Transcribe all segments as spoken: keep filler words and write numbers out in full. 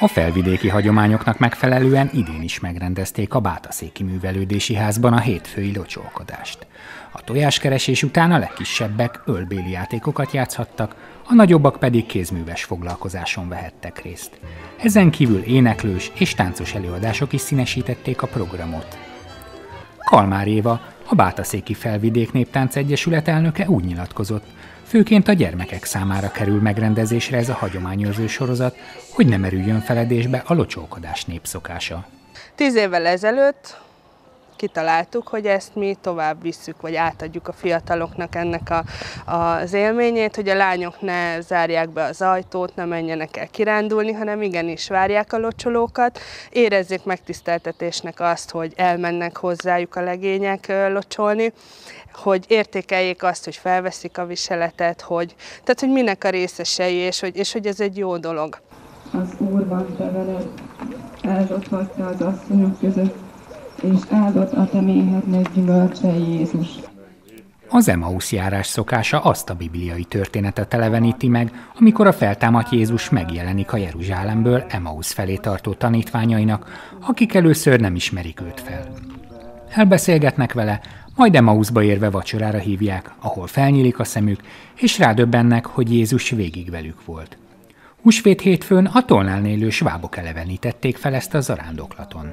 A felvidéki hagyományoknak megfelelően idén is megrendezték a Bátaszéki Művelődési Házban a hétfői locsolkodást. A tojáskeresés után a legkisebbek ölbéli játékokat játszhattak, a nagyobbak pedig kézműves foglalkozáson vehettek részt. Ezen kívül éneklős és táncos előadások is színesítették a programot. Kalmár Éva, a Bátaszéki Felvidék Néptánc Egyesület elnöke úgy nyilatkozott, főként a gyermekek számára kerül megrendezésre ez a hagyományőrző sorozat, hogy ne merüljön feledésbe a locsolkodás népszokása. Tíz évvel ezelőtt kitaláltuk, hogy ezt mi tovább visszük, vagy átadjuk a fiataloknak ennek a, az élményét, hogy a lányok ne zárják be az ajtót, ne menjenek el kirándulni, hanem igenis várják a locsolókat, érezzék megtiszteltetésnek azt, hogy elmennek hozzájuk a legények locsolni, hogy értékeljék azt, hogy felveszik a viseletet, hogy, tehát, hogy minek a részesei, és hogy, és hogy ez egy jó dolog. Az Úr van te veled, áldott vagy te az asszonyok között, és áldott a te méhednek gyümölcse, Jézus. Az Emausz járás szokása azt a bibliai történetet eleveníti meg, amikor a feltámadt Jézus megjelenik a Jeruzsálemből Emausz felé tartó tanítványainak, akik először nem ismerik őt fel. Elbeszélgetnek vele, majd Emauszba érve vacsorára hívják, ahol felnyílik a szemük, és rádöbbennek, hogy Jézus végig velük volt. Húsvét hétfőn a Tolnán élő svábok elevenítették fel ezt a zarándoklaton.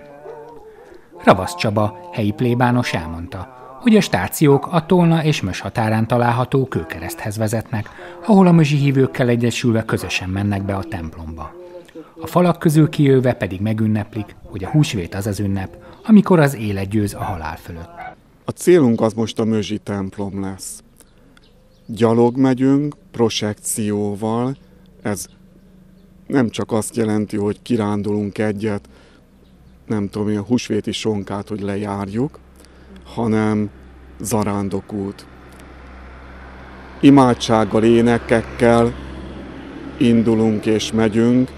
Ravasz Csaba, helyi plébános elmondta, hogy a stációk a Tolna és Mös határán található kőkereszthez vezetnek, ahol a mösi hívőkkel egyesülve közösen mennek be a templomba. A falak közül kijöve pedig megünneplik, hogy a húsvét az az ünnep, amikor az élet győz a halál fölött. A célunk az most a mözsi templom lesz. Gyalog megyünk, prosekcióval, ez nem csak azt jelenti, hogy kirándulunk egyet, nem tudom, a húsvéti sonkát, hogy lejárjuk, hanem zarándokút. Imádsággal, énekekkel indulunk és megyünk.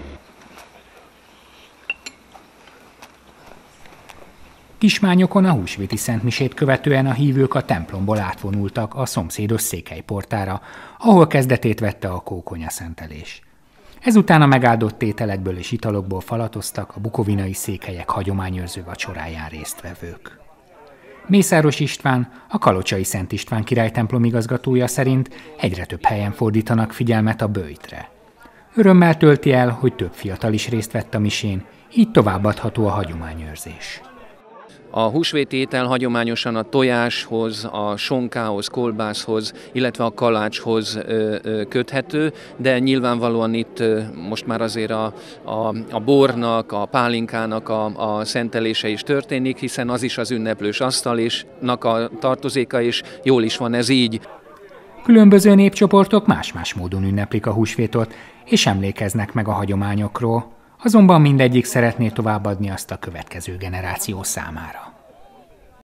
Kismányokon a húsvéti szentmisét követően a hívők a templomból átvonultak a szomszédos Székelyportára, ahol kezdetét vette a kókonyaszentelés. Ezután a megáldott tételekből és italokból falatoztak a bukovinai székelyek hagyományőrző vacsoráján résztvevők. Mészáros István, a Kalocsai Szent István király templom igazgatója szerint egyre több helyen fordítanak figyelmet a böjtre. Örömmel tölti el, hogy több fiatal is részt vett a misén, így továbbadható a hagyományőrzés. A húsvéti étel hagyományosan a tojáshoz, a sonkához, kolbászhoz, illetve a kalácshoz köthető, de nyilvánvalóan itt most már azért a, a, a bornak, a pálinkának a, a szentelése is történik, hiszen az is az ünneplős asztalnak a tartozéka, és jól is van ez így. Különböző népcsoportok más-más módon ünneplik a húsvétot, és emlékeznek meg a hagyományokról. Azonban mindegyik szeretné továbbadni azt a következő generáció számára.